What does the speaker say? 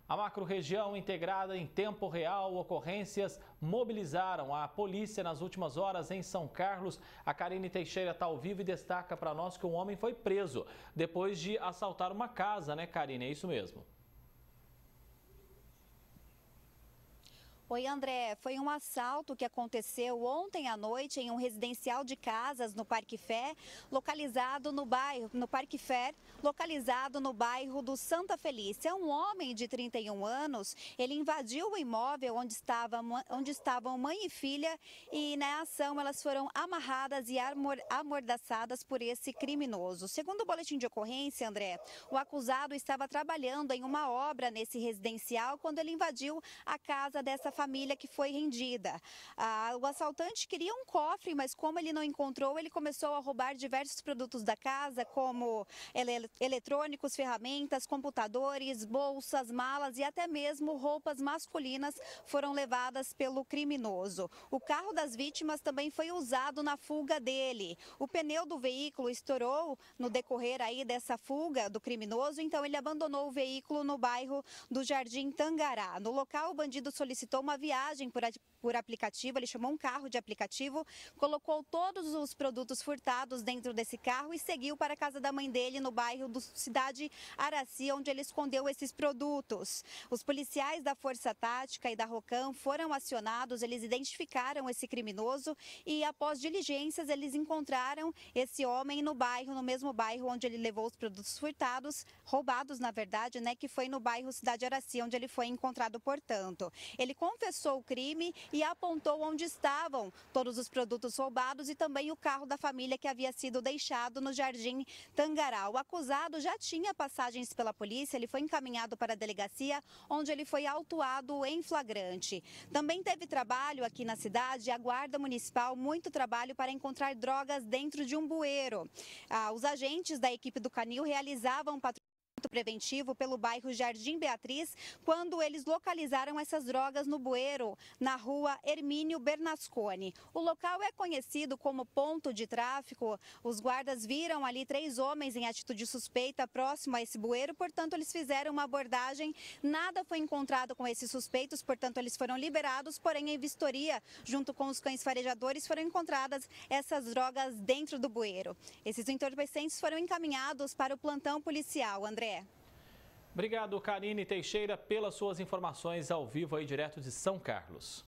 A macro-região integrada em tempo real, ocorrências mobilizaram a polícia nas últimas horas em São Carlos. A Karine Teixeira está ao vivo e destaca para nós que um homem foi preso depois de assaltar uma casa, né, Karine? É isso mesmo. Oi, André. Foi um assalto que aconteceu ontem à noite em um residencial de casas no Parque Fé, localizado no bairro do Santa Felícia. Um homem de 31 anos, ele invadiu o imóvel onde estavam mãe e filha e na ação elas foram amarradas e amordaçadas por esse criminoso. Segundo o boletim de ocorrência, André, o acusado estava trabalhando em uma obra nesse residencial quando ele invadiu a casa dessa família que foi rendida. O assaltante queria um cofre, mas como ele não encontrou, ele começou a roubar diversos produtos da casa, como eletrônicos, ferramentas, computadores, bolsas, malas e até mesmo roupas masculinas foram levadas pelo criminoso. O carro das vítimas também foi usado na fuga dele. O pneu do veículo estourou no decorrer aí dessa fuga do criminoso, então ele abandonou o veículo no bairro do Jardim Tangará. No local, o bandido solicitou uma viagem por aplicativo, ele chamou um carro de aplicativo, colocou todos os produtos furtados dentro desse carro e seguiu para a casa da mãe dele no bairro do Cidade Araci, onde ele escondeu esses produtos. Os policiais da Força Tática e da Rocam foram acionados, eles identificaram esse criminoso e após diligências eles encontraram esse homem no mesmo bairro onde ele levou os produtos furtados, roubados na verdade, né, que foi no bairro Cidade Araci, onde ele foi encontrado, portanto. Ele confessou o crime e apontou onde estavam todos os produtos roubados e também o carro da família que havia sido deixado no Jardim Tangará. O acusado já tinha passagens pela polícia, ele foi encaminhado para a delegacia, onde ele foi autuado em flagrante. Também teve trabalho aqui na cidade, a Guarda Municipal, muito trabalho para encontrar drogas dentro de um bueiro. Os agentes da equipe do Canil realizavam patrulhamento preventivo pelo bairro Jardim Beatriz, quando eles localizaram essas drogas no bueiro, na rua Hermínio Bernasconi. O local é conhecido como ponto de tráfico. Os guardas viram ali 3 homens em atitude suspeita próximo a esse bueiro, portanto eles fizeram uma abordagem, nada foi encontrado com esses suspeitos, portanto eles foram liberados, porém em vistoria, junto com os cães farejadores, foram encontradas essas drogas dentro do bueiro. Esses entorpecentes foram encaminhados para o plantão policial. André. Obrigado, Karine Teixeira, pelas suas informações ao vivo aí direto de São Carlos.